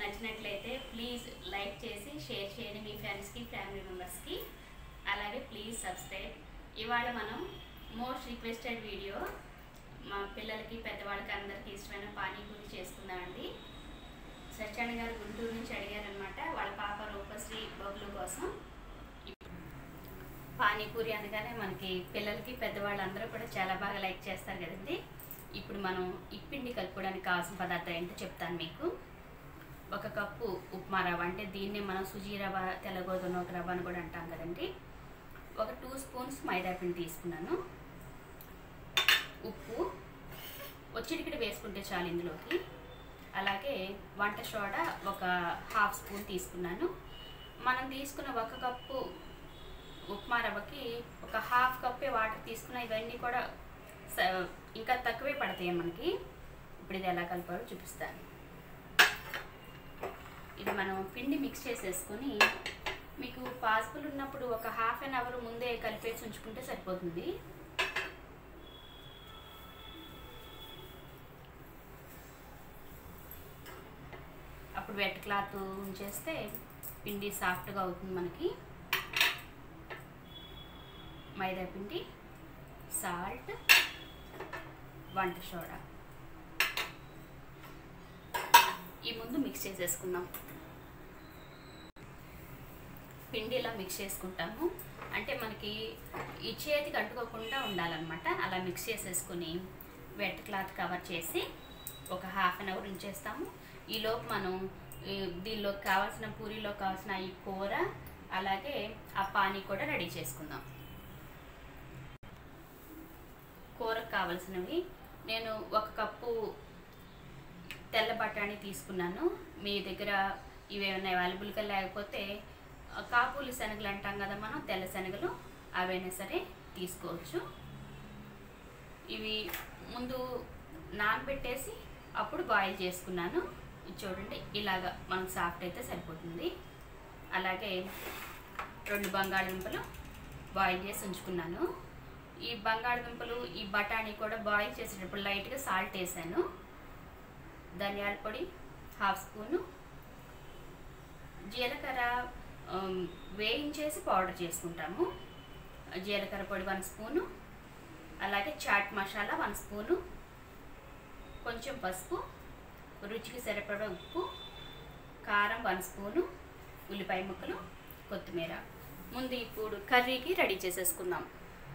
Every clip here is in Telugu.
నచ్చినట్లయితే ప్లీజ్ లైక్ చేసి షేర్ చేయండి మీ ఫ్రెండ్స్కి ఫ్యామిలీ మెంబర్స్కి. అలాగే ప్లీజ్ సబ్స్క్రైబ్. ఇవాళ మనం మోస్ట్ రిక్వెస్టెడ్ వీడియో మా పిల్లలకి పెద్దవాళ్ళకి అందరికీ ఇష్టమైన పానీపూరి చేసుకుందామండి. సత్యాన గారు గుంటూరు నుంచి అడిగారనమాట వాళ్ళ పాప రూపశ్రీ బబ్లు కోసం. పానీపూరి అనగానే మనకి పిల్లలకి పెద్దవాళ్ళందరూ కూడా చాలా బాగా లైక్ చేస్తారు కదండి. ఇప్పుడు మనం ఈ పిండి కలుపుకోవడానికి కావాల్సిన పదార్థాలు ఏంటో చెప్తాను మీకు. 1 కప్పు ఉప్మా రవ్వ, అంటే దీన్నే మనం సుజీ రవ్వ, తెల్లగోధుమ రవ్వ అని కూడా అంటాం కదండి. 2 స్పూన్స్ మైదా పిండి తీసుకున్నాను. ఉప్పు చిటికెడు వేసుకుంటే చాలు ఇందులోకి. అలాగే వంట సోడా 1/2 స్పూన్ తీసుకున్నాను. మనం తీసుకున్న 1 కప్పు ఉప్మా రవ్వకి 1/2 కప్పే వాటర్ తీసుకున్న. ఇవన్నీ కూడా ఇంకా తక్కువే పడతాయి మనకి. ఇప్పుడు ఇది ఎలా కలపాలో చూపిస్తాను. ఇది మనం పిండి మిక్స్ చేసేసుకొని మీకు పాసిబుల్ ఉన్నప్పుడు 1/2 అవర్ ముందే కలిపేసి ఉంచుకుంటే సరిపోతుంది. అప్పుడు వెట్ క్లాత్ ఉంచేస్తే పిండి సాఫ్ట్గా అవుతుంది మనకి. మైదా పిండి, సాల్ట్, వంట సోడా ఈ ముందు మిక్స్ చేసేసుకుందాం. పిండి ఇలా మిక్స్ చేసుకుంటాము అంటే మనకి ఈ చేతికి అంటుకోకుండా ఉండాలన్నమాట. అలా మిక్స్ చేసేసుకుని వెట్ క్లాత్ కవర్ చేసి 1/2 అవర్ ఉంచేస్తాము. ఈలోపు మనం దీనిలోకి కావాల్సిన పూరీలో కావాల్సిన ఈ కూర అలాగే ఆ పానీ కూడా రెడీ చేసుకుందాం. కూరకు కావాల్సినవి నేను 1 కప్పు తెల్ల బఠానీ తీసుకున్నాను. మీ దగ్గర ఇవేమైనా అవైలబుల్గా లేకపోతే కాపులి శనగలు అంటాం కదా మనం, తెల్ల శనగలు, అవైనా సరే తీసుకోవచ్చు. ఇవి ముందు నానబెట్టేసి అప్పుడు బాయిల్ చేసుకున్నాను. చూడండి ఇలాగా మనకు సాఫ్ట్ అయితే సరిపోతుంది. అలాగే 2 బంగాళదుంపలు బాయిల్ చేసి ఉంచుకున్నాను. ఈ బంగాళదుంపలు ఈ బఠానీ కూడా బాయిల్ చేసేటప్పుడు లైట్గా సాల్ట్ వేసాను. ధనియాల పొడి 1/2 స్పూను, జీలకర్ర వేయించేసి పౌడర్ చేసుకుంటాము. జీలకర్ర పొడి 1 స్పూను, అలాగే చాట్ మసాలా 1 స్పూను, కొంచెం పసుపు, రుచికి సరిపడా ఉప్పు, కారం 1 స్పూను, ఉల్లిపాయ ముక్కలు, కొత్తిమీర. ముందు ఇప్పుడు కర్రీకి రెడీ చేసేసుకుందాం.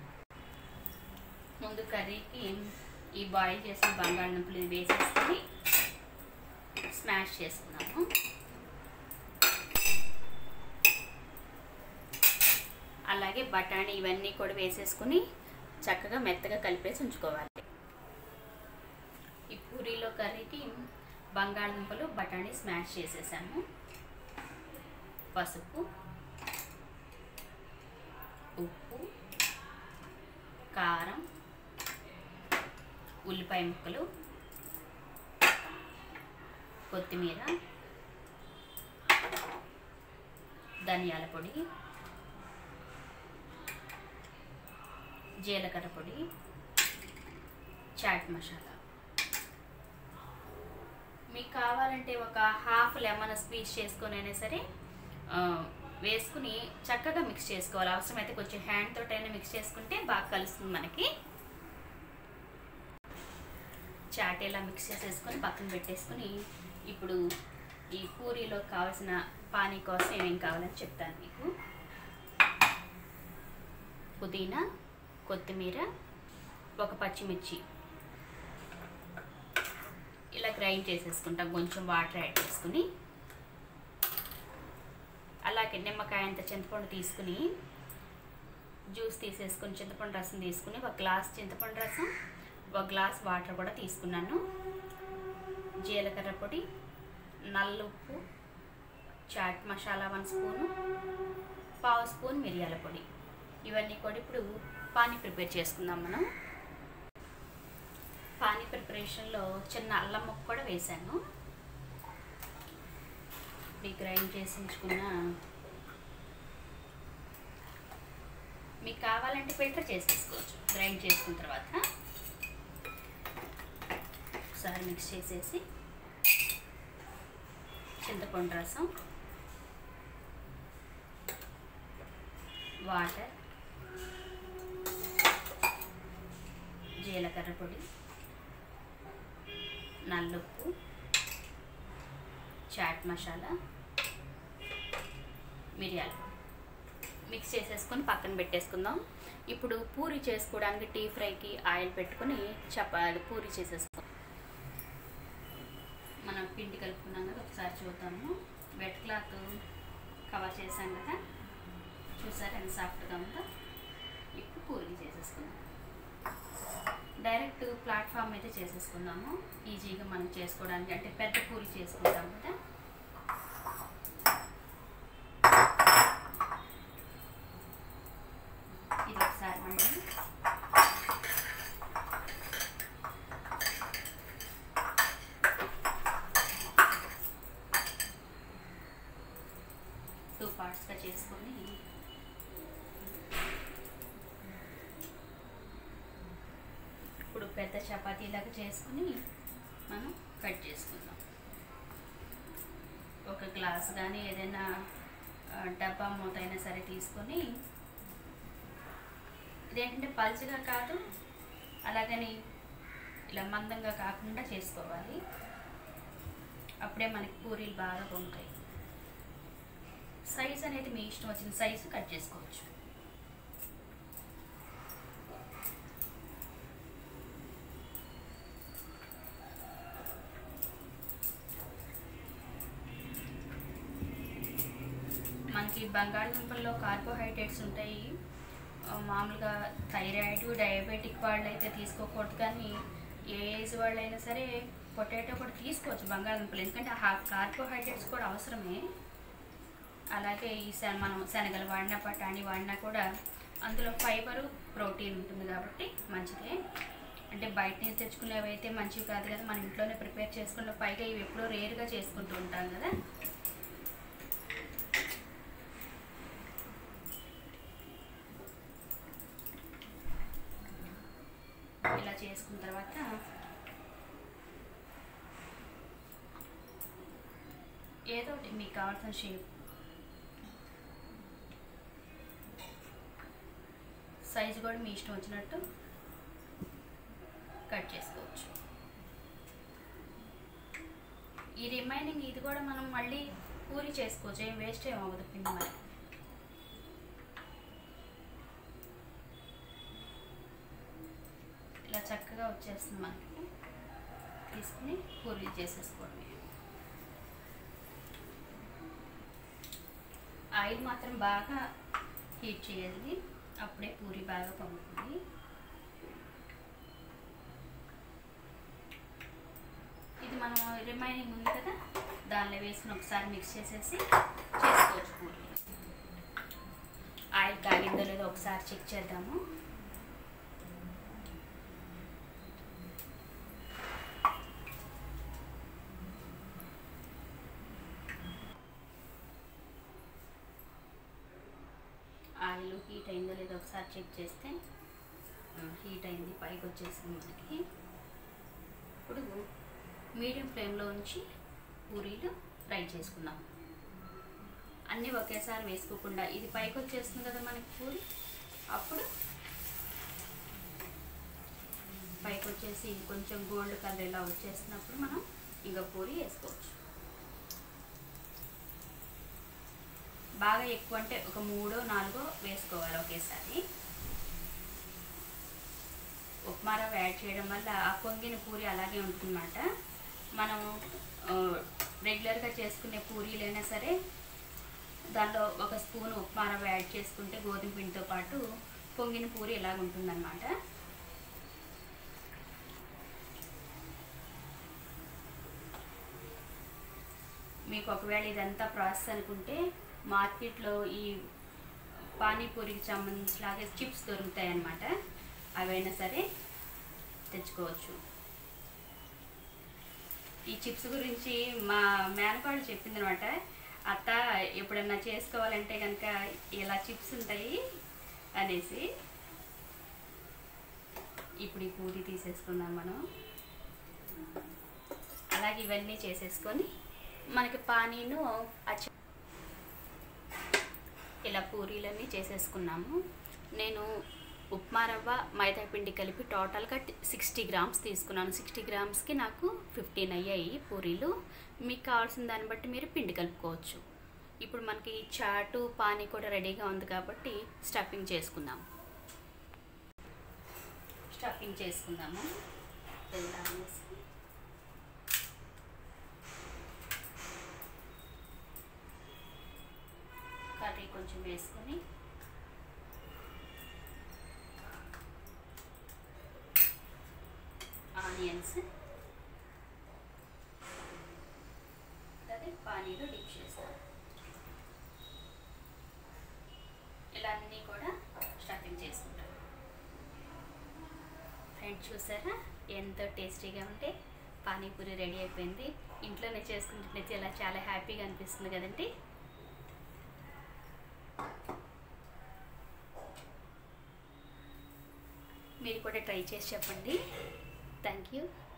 ముందు కర్రీకి ఈ బాయిల్ చేసిన బంగాళదుంపలు వేసేసుకొని స్మాష్ చేసుకున్నాము. అలాగే బఠానీ ఇవన్నీ కూడా వేసేసుకుని చక్కగా మెత్తగా కలిపేసి ఉంచుకోవాలి. ఈ పూరీలో కర్రీకి బంగాళదుంపలు బఠానీ స్మాష్ చేసేసాము. పసుపు, ఉప్పు, కారం, ఉల్లిపాయ ముక్కలు, కొత్తిమీర, ధనియాల పొడి, జీలకర్ర పొడి, చాట్ మసాలా. మీకు కావాలంటే 1/2 లెమన్ స్క్వీజ్ చేసుకొని అయినా సరే వేసుకుని చక్కగా మిక్స్ చేసుకోవాలి. అవసరమైతే కొంచెం హ్యాండ్ తోటైనా మిక్స్ చేసుకుంటే బాగా కలుస్తుంది మనకి. చాట్ ఇలా మిక్స్ చేసేసుకొని పక్కన పెట్టేసుకుని ఇప్పుడు ఈ పూరీలో కావాల్సిన పానీ కోసం ఏమేం కావాలని చెప్తాను మీకు. పుదీనా, కొత్తిమీర, 1 పచ్చిమిర్చి ఇలా గ్రైండ్ చేసేసుకుంటాం కొంచెం వాటర్ యాడ్ చేసుకుని. అలాగే నిమ్మకాయ అంత చింతపండు తీసుకుని జ్యూస్ తీసేసుకొని చింతపండు రసం తీసుకుని 1 గ్లాస్ చింతపండు రసం, 1 గ్లాస్ వాటర్ కూడా తీసుకున్నాను. జీలకర్ర పొడి, నల్ల ఉప్పు, చాట్ మసాలా 1 స్పూను, 1/2 స్పూన్ మిరియాల పొడి. ఇవన్నీ కూడా ఇప్పుడు పానీ ప్రిపేర్ చేసుకుందాం మనం. పానీ ప్రిపరేషన్లో చిన్న అల్లం ముక్క కూడా వేసాను. ఇది గ్రైండ్ చేసి ఉంచుకున్న, మీకు కావాలంటే ఫిల్టర్ చేసేసుకోవచ్చు. గ్రైండ్ చేసుకున్న తర్వాత ఒకసారి మిక్స్ చేసేసి చింతపండు రసం, వాటర్, జీలకర్ర పొడి, నల్లుప్పు, చాట్ మసాలా, మిరియాల పొడి మిక్స్ చేసేసుకొని పక్కన పెట్టేసుకుందాం. ఇప్పుడు పూరి చేసుకోవడానికి టీ ఫ్రైకి ఆయిల్ పెట్టుకొని పూరి చేసేసుకుందాం. మనం పిండి కలుపుకున్నాం కదా, ఒకసారి చూద్దాము. వెట్ క్లాత్ కవర్ చేసాం కదా, చూసారు ఎంత సాఫ్ట్గా ఉందో. ఇప్పుడు పూరి చేసేసుకుందాం. డైరెక్ట్ ప్లాట్ఫామ్ అయితే చేసేసుకుందాము, ఈజీగా మనం చేసుకోవడానికి. అంటే పెద్ద పూరి చేసుకుంటాం కదా. ఇది ఒకసారి మనం టూ పార్ట్స్గా చేసుకొని ఇప్పుడు పెద్ద చపాతీలాగా చేసుకుని మనం కట్ చేసుకుందాం. ఒక గ్లాస్ కానీ ఏదైనా డబ్బా మూత అయినా సరే తీసుకొని, ఇదేంటంటే పల్చగా కాదు, అలాగని ఇలా మందంగా కాకుండా చేసుకోవాలి. అప్పుడే మనకి పూరీలు బాగా పొంగుతాయి. సైజ్ అనేది మీ ఇష్టం వచ్చిన సైజు కట్ చేసుకోవచ్చు. మనకి బంగాళదుంపల్లో కార్బోహైడ్రేట్స్ ఉంటాయి. మామూలుగా థైరాయిడ్, డయాబెటిక్ వాళ్ళు అయితే తీసుకోకూడదు, కానీ ఏ ఏజ్ వాళ్ళైనా సరే పొటాటో కూడా తీసుకోవచ్చు బంగాళదుంపలు, ఎందుకంటే ఆ కార్బోహైడ్రేట్స్ కూడా అవసరమే. అలాగే ఈ మనం శనగలు వాడినా బఠానీ వాడినా కూడా అందులో ఫైబరు, ప్రోటీన్ ఉంటుంది కాబట్టి మంచిదే. అంటే బయట నుంచి తెచ్చుకునేవి అయితే మంచివి కాదు కదా, మనం ఇంట్లోనే ప్రిపేర్ చేసుకుంటాం. పైగా ఇవి ఎప్పుడో రేర్గా చేసుకుంటూ ఉంటాం కదా. ఇలా చేసుకున్న తర్వాత ఏదో ఒకటి మీకు కావాల్సిన షేప్, సైజు కూడా మీ ఇష్టం వచ్చినట్టు కట్ చేసుకోవచ్చు. ఈ రిమైనింగ్ ఇది కూడా మనం మళ్ళీ పూరి చేసుకోవచ్చు, ఏం వేస్ట్ ఏం అవ్వదు పిండి. మరి ఇలా చక్కగా వచ్చేస్తుంది మనకి. తీసుకుని పూరీలు చేసేసుకోవడమే. ఆయిల్ మాత్రం బాగా హీట్ చేయాలి, అప్పుడే పూరి బాగా పొంగుతుంది. ఇది మనం రిమైనింగ్ ఉంది కదా, దానిలో వేసుకుని ఒకసారి మిక్స్ చేసేసి చేసుకోవచ్చు పూరి. ఆయిల్ కాగిందో లేదో ఒకసారి చెక్ చేద్దాము. ఆయిల్ హీట్ అయిందో లేదో ఒకసారి చెక్ చేస్తే హీట్ అయింది, పైకి వచ్చేసింది మనకి. ఇప్పుడు మీడియం ఫ్లేమ్లో ఉంచి పూరీలు ఫ్రై చేసుకుందాం. అన్నీ ఒకేసారి వేసుకోకుండా, ఇది పైకి వచ్చేస్తుంది కదా మనకి పూరి, అప్పుడు పైకి వచ్చేసి కొంచెం గోల్డ్ కలర్ ఇలా వచ్చేసినప్పుడు మనం ఇంకా పూరి వేసుకోవచ్చు. బాగా ఎక్కువ అంటే ఒక 3-4 వేసుకోవాలి ఒకేసారి. ఉప్మా రవ్వ యాడ్ చేయడం వల్ల ఆ పొంగిన పూరి అలాగే ఉంటుందన్నమాట. మనం రెగ్యులర్గా చేసుకునే పూరీలైనా సరే దానిలో ఒక స్పూన్ ఉప్మా రవ్వ యాడ్ చేసుకుంటే గోధుమ పిండితో పాటు పొంగిన పూరి ఇలాగ ఉంటుందన్నమాట. మీకు ఒకవేళ ఇదంతా ప్రాసెస్ అనుకుంటే మార్కెట్లో ఈ పానీపూరికి సంబంధించిలాగే చిప్స్ దొరుకుతాయి అన్నమాట, అవైనా సరే తెచ్చుకోవచ్చు. ఈ చిప్స్ గురించి మా మేనకోడలు చెప్పిందనమాట, అత్త ఎప్పుడన్నా చేసుకోవాలంటే కనుక ఇలా చిప్స్ ఉంటాయి అనేసి. ఇప్పుడు ఈ పూరి తీసేసుకుందాం మనం. అలాగే ఇవన్నీ చేసేసుకొని మనకి పానీను ఇలా పూరీలన్నీ చేసేసుకున్నాము. నేను ఉప్మా రవ్వ మైదా పిండి కలిపి టోటల్గా 60 గ్రామ్స్ తీసుకున్నాను. 60 గ్రామ్స్కి నాకు 15 అయ్యాయి పూరీలు. మీకు కావాల్సిన దాన్ని బట్టి మీరు పిండి కలుపుకోవచ్చు. ఇప్పుడు మనకి చాటు పానీ కూడా రెడీగా ఉంది కాబట్టి స్టఫింగ్ చేసుకుందాము. కర్రీ కొంచెం వేసుకొని ఆనియన్స్ అదే పానీలో డిప్ చేస్తాను. ఇలా అన్నీ కూడా స్టఫింగ్ చేసుకుంటాను. ఫ్రెండ్స్ చూసారా ఎంతో టేస్టీగా ఉంటే పానీపూరి రెడీ అయిపోయింది. ఇంట్లోనే చేసుకుంటే ఇలా చాలా హ్యాపీగా అనిపిస్తుంది కదండి. మీరు కూడా ట్రై చేసి చెప్పండి. Thank you.